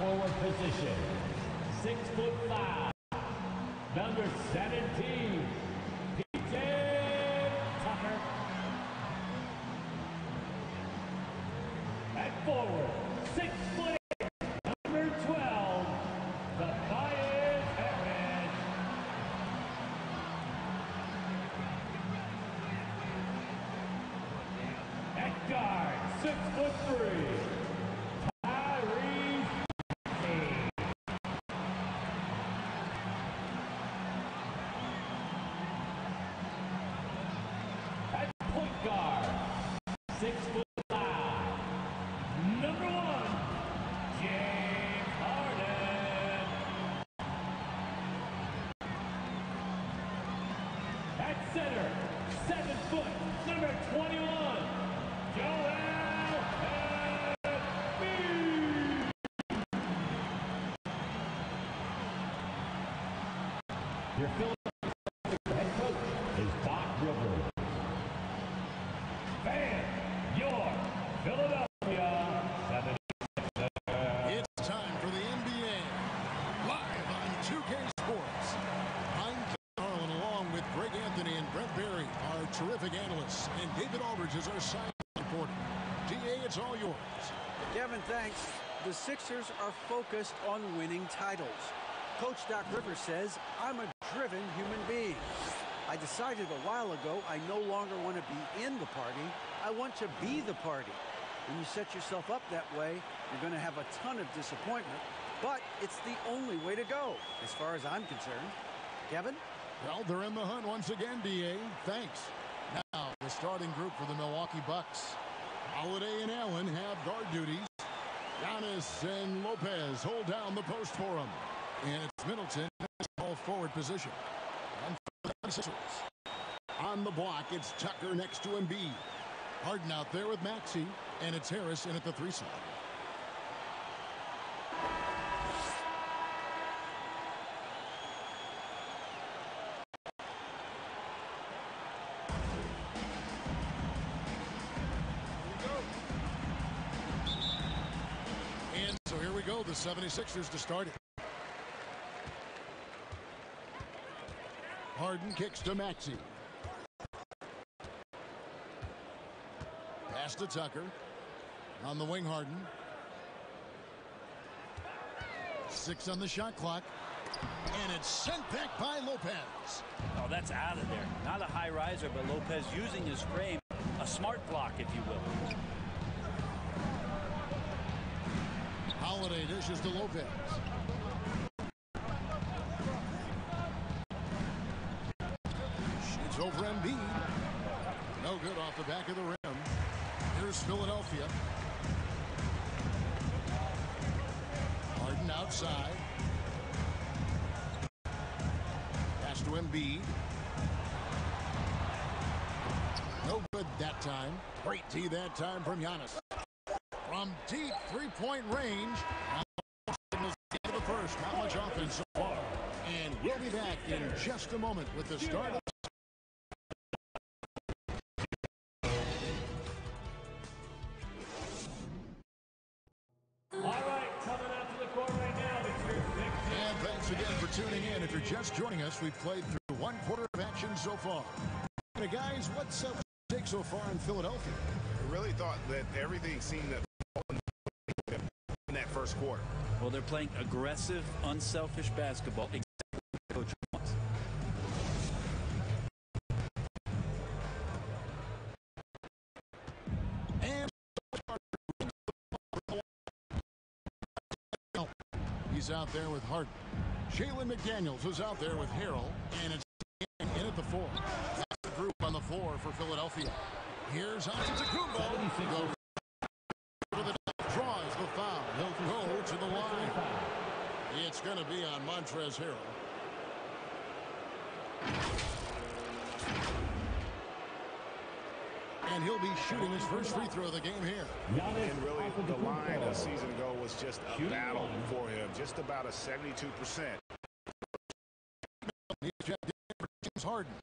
forward position, 6'5", number 17, PJ Tucker. At forward, 6'8", number 12, Tobias Harris. At guard, 6'3", Tyrese Maxey. At point guard, 6'5", number 1, James Harden. At center, 7 foot, number 21, Joel Embiid. Your Philadelphia head coach is Doc Rivers. Fan, your Philadelphia 76ers. It's time for the NBA, live on 2K Sports. I'm Ken Harlan, along with Greg Anthony and Brent Barry, our terrific analysts, and David Aldridge is our sideline reporter. DA, it's all yours. Kevin, thanks. The Sixers are focused on winning titles. Coach Doc Rivers says, I'm a driven human being. I decided a while ago I no longer want to be in the party. I want to be the party. When you set yourself up that way, you're going to have a ton of disappointment, but it's the only way to go, as far as I'm concerned. Kevin? Well, they're in the hunt once again, DA. Thanks. Now, the starting group for the Milwaukee Bucks. Holiday and Allen have guard duties. Giannis and Lopez hold down the post for him. And it's Middleton in the small forward position. And for the Sixers, on the block, it's Tucker next to Embiid. Harden out there with Maxey, and it's Harris in at the 3 slot. And so here we go, the 76ers to start it. Harden kicks to Maxey. Pass to Tucker. On the wing, Harden. 6 on the shot clock. And it's sent back by Lopez. Oh, that's out of there. Not a high riser, but Lopez using his frame. A smart block, if you will. Holiday dishes to Lopez. Shoots over Embiid. No good off the back of the rim. Here's Philadelphia. Harden outside. Pass to Embiid. No good that time. Great D that time from Giannis. From deep three-point range. The end of the first. Not much offense so far. And we'll be back in just a moment with the start of All right, coming out to the court right now, it's your Sixers. And thanks again for tuning in. If you're just joining us, we've played through 1 quarter of action so far. Hey guys, what's up take so far in Philadelphia? I really thought that everything seemed to fall in that first quarter. Well, they're playing aggressive, unselfish basketball. Exactly what the coach wants. And he's out there with Harden. Jalen McDaniels is out there with Harrell, and it's in at the 4. That's the group on the floor for Philadelphia. Here's Antetokounmpo. Draws the foul. He'll go to the line. It's going to be on Montrezl Harrell. And he'll be shooting his first free throw of the game here. And really, the line a season ago was just a battle for him. Just about a 72%. James Harden.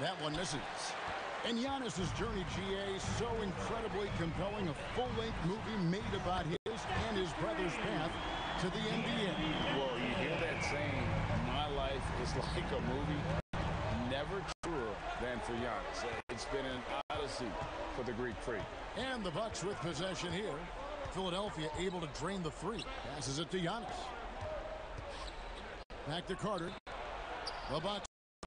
that one misses. And Giannis's journey, GA, so incredibly compelling. A full-length movie made about his and his brother's path to the NBA. Well, you hear that saying, my life is like a movie. Never truer than for Giannis. It's been an odyssey for the Greek Freak. And the Bucks with possession here. Philadelphia able to drain the three. Passes it to Giannis. Back to Carter. The Bucks.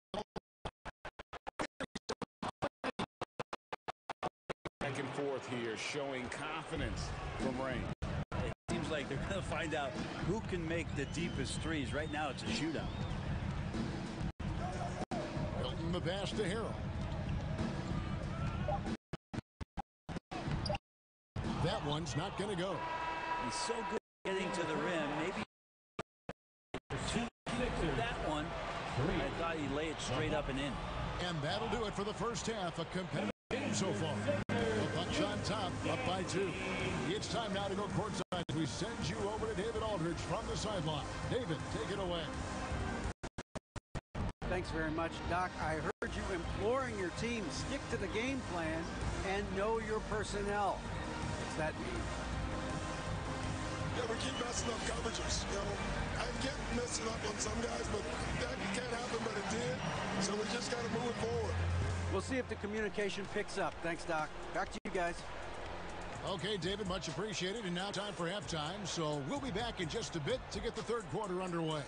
Back and forth here, showing confidence from Rain. It seems like they're going to find out who can make the deepest threes. Right now, it's a shootout. Hilton the pass to Harrell. That one's not going to go. He's so good at getting to the rim. Maybe that one. I thought he'd lay it straight up and in. And that'll do it for the first half. A competitive game so far. The Bucks on top, up by 2. It's time now to go courtside. We send you over to David Aldridge from the sideline. David, take it away. Thanks very much, Doc. I heard you imploring your team stick to the game plan and know your personnel. What's that mean? Yeah, we keep messing up coverages. You know, I get messing up on some guys, but that can't happen, but it did. So we just got to move it forward. We'll see if the communication picks up. Thanks, Doc. Back to you guys. Okay, David, much appreciated. And now time for halftime. So we'll be back in just a bit to get the third quarter underway.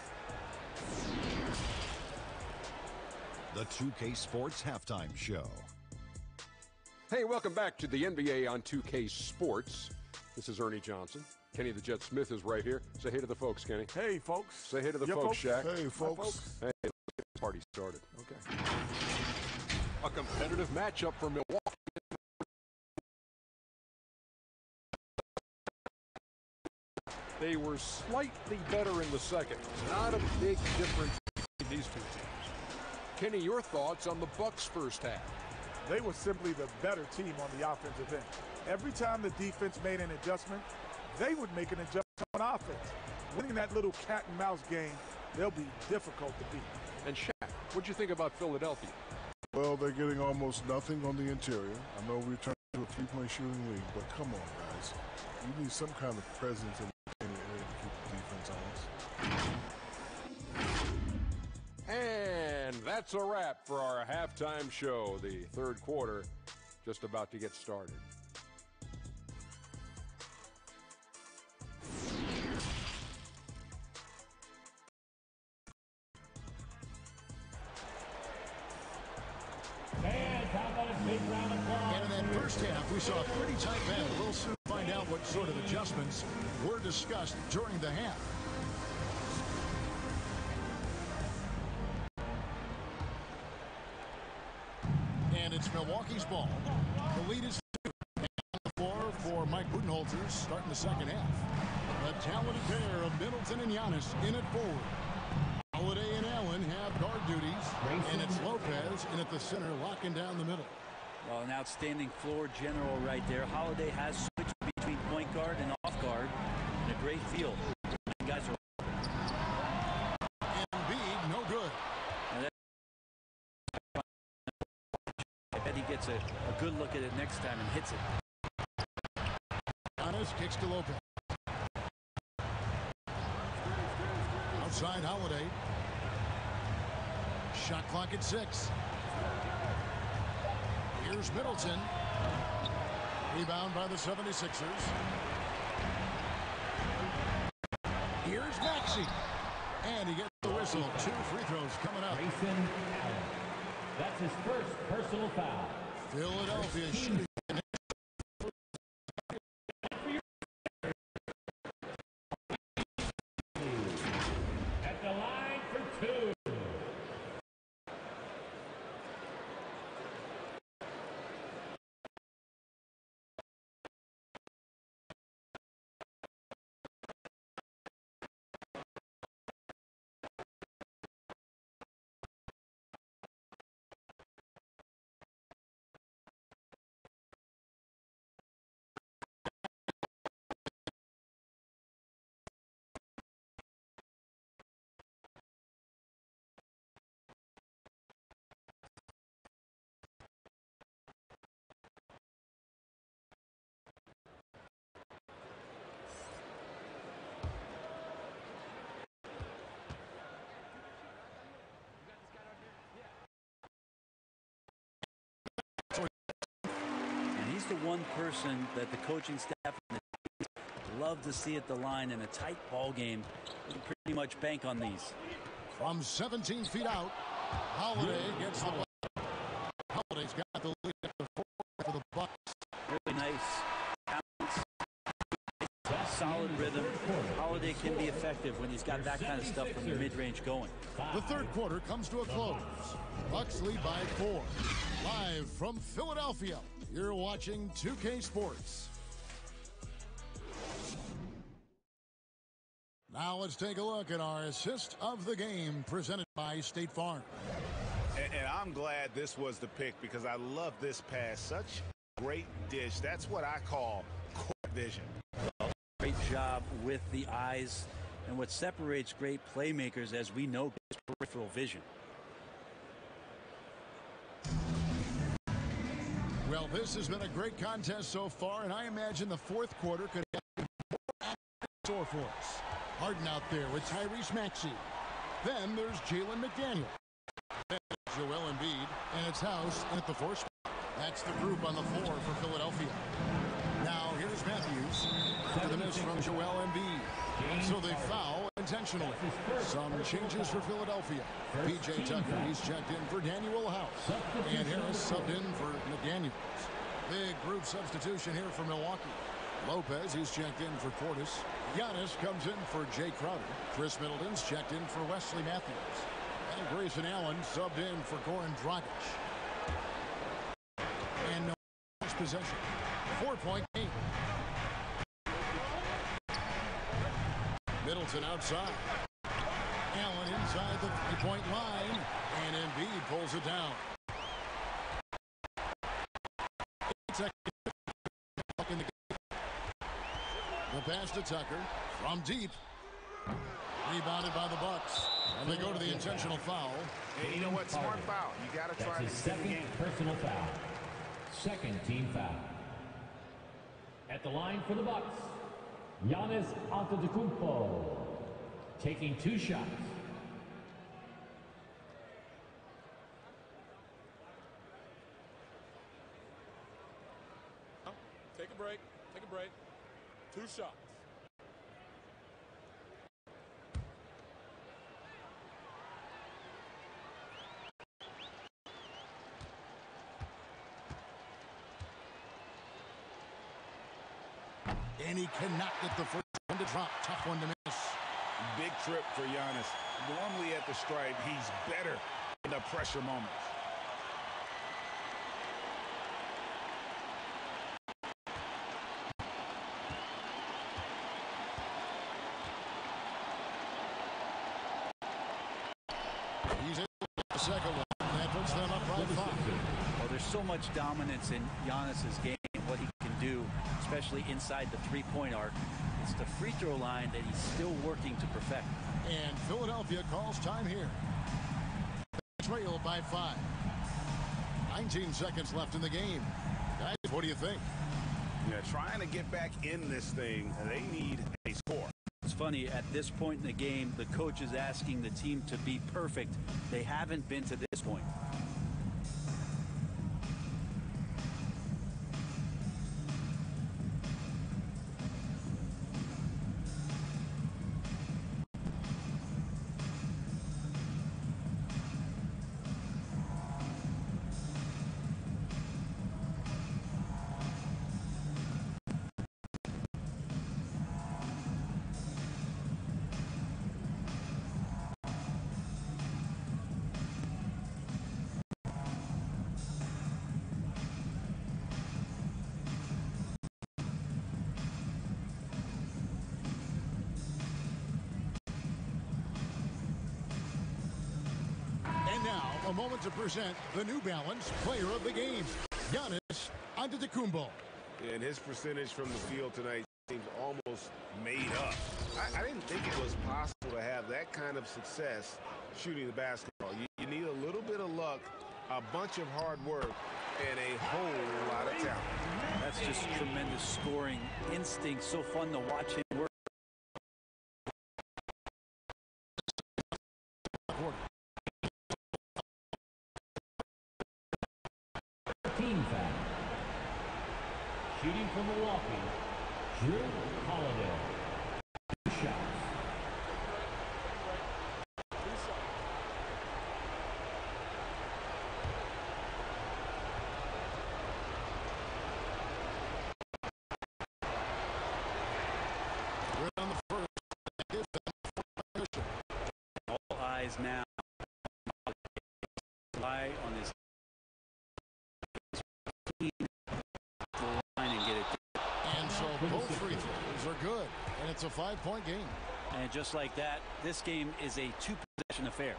The 2K Sports Halftime Show. Hey, welcome back to the NBA on 2K Sports. This is Ernie Johnson. Kenny the Jet Smith is right here. Say hey to the folks, Kenny. Hey, folks. Say hey to the folks, Shaq. Hey, folks. Hey, let's get this party started. Okay. A competitive matchup for Milwaukee. They were slightly better in the second. Not a big difference between these two teams. Kenny, your thoughts on the Bucks' first half? They were simply the better team on the offensive end. Every time the defense made an adjustment, they would make an adjustment on offense. Winning that little cat and mouse game, they'll be difficult to beat. And Shaq, what'd you think about Philadelphia? Well, they're getting almost nothing on the interior. I know we turned to a three-point shooting league, but come on, guys. You need some kind of presence in the area to keep the defense honest. And that's a wrap for our halftime show. The third quarter just about to get started. And in that first half, we saw a pretty tight battle. We'll soon find out what sort of adjustments were discussed during the half. And it's Milwaukee's ball. The lead is 2. And on the floor for Mike Budenholzer starting the second half. The talented pair of Middleton and Giannis in it forward. Holiday and Allen have guard duties, and it's Lopez in at the center, locking down the middle. Well, an outstanding floor general right there. Holiday has switched between point guard and off guard in a great field. You guys are. Embiid, no good. I bet he gets a good look at it next time and hits it. Giannis kicks to Lopez. Outside Holiday. Shot clock at 6. Here's Middleton. Rebound by the 76ers. Here's Maxey. And he gets the whistle. 2 free throws coming up. Grayson Allen. That's his first personal foul. Philadelphia shooting. the one person that the coaching staff and the team love to see at the line in a tight ball game. You can pretty much bank on these. From 17 feet out, Holiday gets the ball. Holiday's got the lead at the 4 for the Bucks. Really nice balance. Solid rhythm. Holiday can be effective when he's got that kind of stuff from the mid-range going. The third quarter comes to a close. Bucks lead by 4. Live from Philadelphia, you're watching 2K Sports. Now let's take a look at our assist of the game presented by State Farm. And I'm glad this was the pick because I love this pass. Such a great dish. That's what I call court vision. Great job with the eyes. And what separates great playmakers, as we know, is peripheral vision. Well, this has been a great contest so far, and I imagine the fourth quarter could have been more sore for us. Harden out there with Tyrese Maxey. Then there's Jalen McDaniel. Then Joel Embiid, and it's House at the 4 spot. That's the group on the floor for Philadelphia. Now here's Matthews to the miss from Joel Embiid. So they foul intentionally. Some changes for Philadelphia. P.J. Tucker, he's checked in for Daniel House. And Harris subbed in for McDaniels. Big group substitution here for Milwaukee. Lopez, he's checked in for Portis. Giannis comes in for Jay Crowder. Chris Middleton's checked in for Wesley Matthews. And Grayson Allen subbed in for Goran Dragic. And no possession. 4-point game. Middleton outside. Allen inside the 3-point line. And Embiid pulls it down. 8 seconds in the game. The pass to Tucker from deep. Rebounded by the Bucks. And they go to the intentional foul. Hey, you know what? Smart foul. You got to try That's his to second personal foul. Second team foul. At the line for the Bucks, Giannis Antetokounmpo taking 2 shots. Take a break. Take a break. 2 shots. And he cannot get the first one to drop. Tough one to miss. Big trip for Giannis. Normally at the stripe, he's better in the pressure moments. He's in the second one. That puts them up by 5. Well, there's so much dominance in Giannis's game, what he can do, especially inside the 3-point arc. It's the free throw line that he's still working to perfect. And Philadelphia calls time here. Trail by 5. 19 seconds left in the game. Guys, what do you think? Yeah, trying to get back in this thing, they need a score. It's funny, at this point in the game, the coach is asking the team to be perfect. They haven't been to this point. Now, a moment to present the New Balance Player of the Game, Giannis Antetokounmpo. And his percentage from the field tonight seems almost made up. I didn't think it was possible to have that kind of success shooting the basketball. You need a little bit of luck, a bunch of hard work, and a whole lot of talent. That's just tremendous scoring instinct. So fun to watch him work. Team foul. Shooting from Milwaukee, Drew Holiday. 2 shots. All eyes now lie on this line and get it. And so both free throws are good, and it's a 5-point game. And just like that, this game is a 2-possession affair.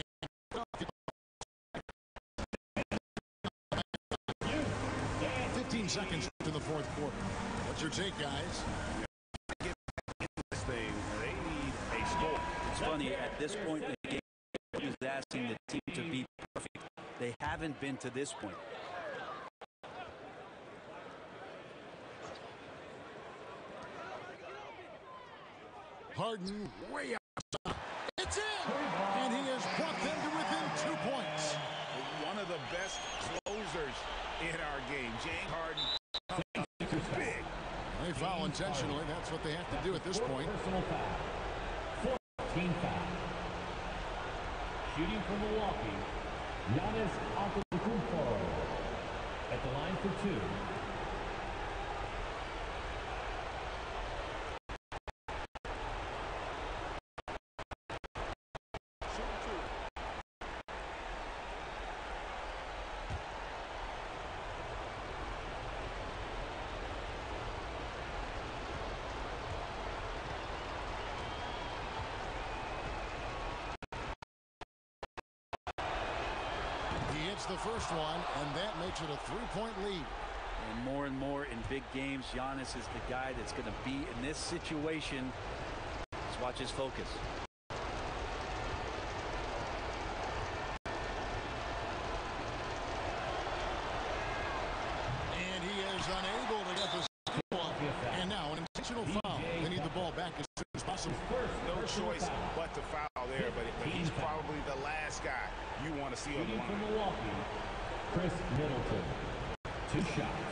15 seconds to the fourth quarter. What's your take, guys? This thing, they need a score. It's funny, at this point in the game, is asking the team to be perfect. They haven't been to this point. Harden way outside. It's in! And he has brought them to within 2 points. One of the best closers in our game. James Harden. Big. They foul intentionally. That's what they have to do at this point. Personal foul. 14 foul. Shooting from Milwaukee, Giannis Antetokounmpo. At the line for 2. He hits the first one, and that makes it a 3-point lead. And more in big games, Giannis is the guy that's going to be in this situation. Let's watch his focus. And he is unable to get the score. And now an intentional foul. They need the ball back as soon as possible. No choice but to foul there, but he's probably the last guy you want to see on the Shooting from line. Milwaukee, Chris Middleton. 2 shots.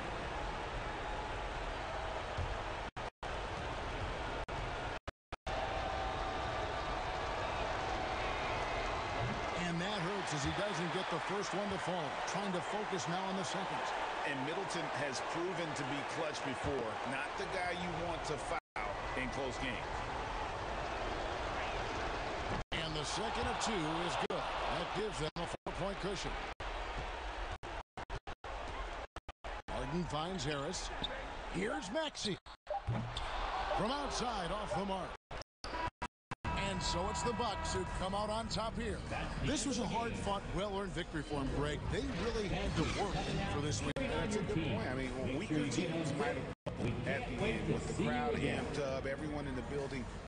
And that hurts as he doesn't get the first one to fall. Trying to focus now on the second. And Middleton has proven to be clutch before. Not the guy you want to foul in close games. And the second of 2 is good. That gives them a 4-point cushion. Harden finds Harris. Here's Maxey. From outside, off the mark. And so it's the Bucks who come out on top here. This was a hard-fought, well-earned victory for them, Greg. They really had to work for this win. That's a good point. I mean, when weaker teams might have at the end with the crowd amped up, everyone in the building